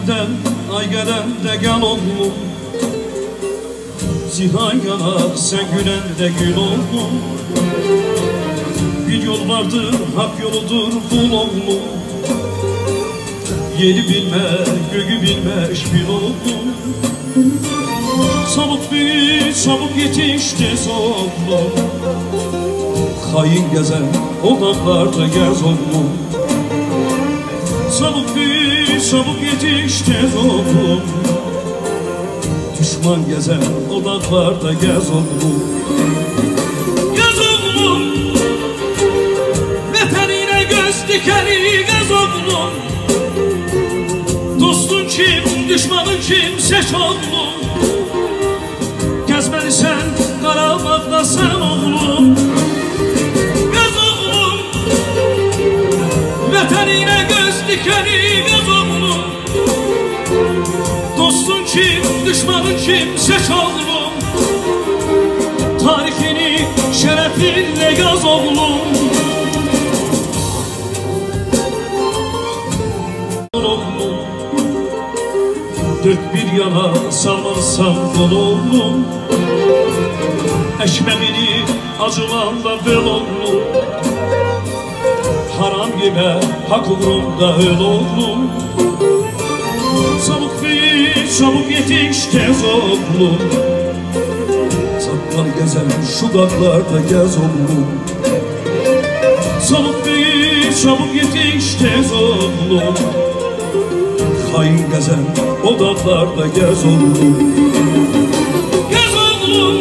Senden ay gelende gel oğlum, zihan yanar sen gülende gül oğlum. Bir yol vardır hak yoludur bul oğlum, yeri bilme göğü bilmeş bil oğlum. Çabuk büyü çabuk yetiş tez oğlum, hain gezen odaklarda gez oğlum. Çabuk büyü çabuk yetiş tez oğlum, düşman gezen odaklarda gez oğlum. Gez oğlum, veterine göz dikeni gez oğlum. Dostun kim, düşmanın kim seç oğlum. Gezmeli sen, Qarabağda sen oğlum. Gez oğlum, veterine göz dikeni gez oğlum. Dostun kim, düşmanın kim seç oğlum. Tarihini şerefinle yaz oğlum. Dört bir yana salmarsam kol oğlum, ekmeğini acılarla böl oğlum. Haram yeme hak uğrunda öl oğlum. Çabuk büyü çabuk yetiş tez oğlum, çapkal gezen şu dağlarda gez oğlum. Çabuk büyü çabuk yetiş tez oğlum, hain gezen o dağlarda gez oğlum. Gez oğlum,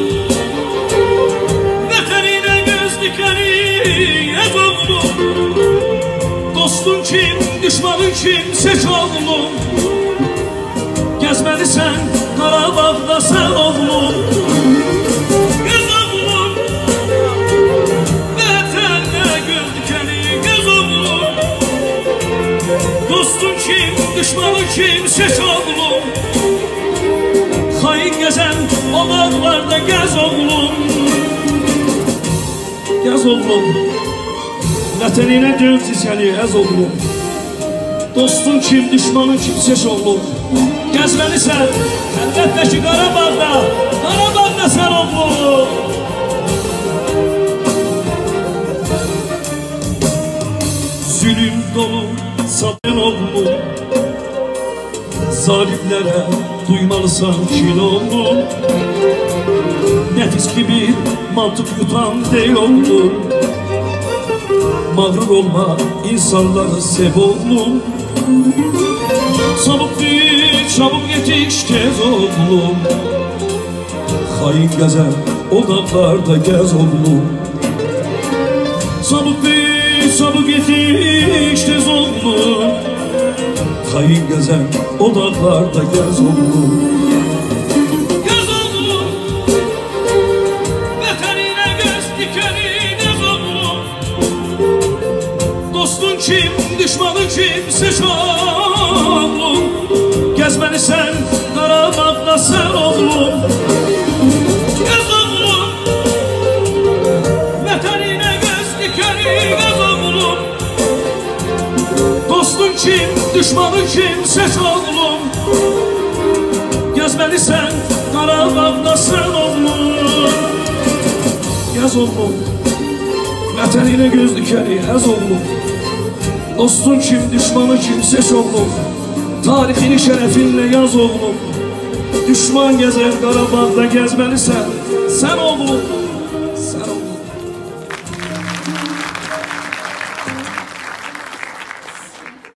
veterine göz dikeni gez oğlum. Dostun kim, düşmanın kim seç oğlum. Gezmeli sen, Qarabağda sen oğlum. Gez oğlum, veterine göz dikeni gez oğlum. Dostun kim, düşmanın kim seç oğlum. Hain gezen o dağlarda gez oğlum. Gez oğlum, veterine göz dikeni ez oğlum. Dostun kim, düşmanın kim seç oğlum. Gezmeli sen, elbette ki Qarabağda, Qarabağda sen oğlum. Zulüm dolu satın oğlum, zalimlere duymalısan kin oğlum. Nefis gibi mantık yutan değil oğlum. Mağrur olma, insanları sev oğlum. Çabuk büyü, çabuk yetiş tez oğlum, hain gezen odaklarda gez oğlum. Çabuk büyü, çabuk yetiş tez oğlum, hain gezen odaklarda gez oğlum. Gez oğlum, veterine göz dikeni gez oğlum. Dostun kim, düşmanın kim seç oğlum. Gezmeli sen, Qarabağda sen oğlum. Gez oğlum, veterine göz dikeni gez oğlum. Dostun kim, düşmanın kim seç oğlum. Gezmeli sen, Qarabağda sen oğlum. Gez oğlum, veterine göz dikeni ez oğlum. Dostun kim, düşmanın kim seç oğlum. Tarihini şerefinle yaz oğlum. Düşman gezer Qarabağda gezmeli sen oğlum.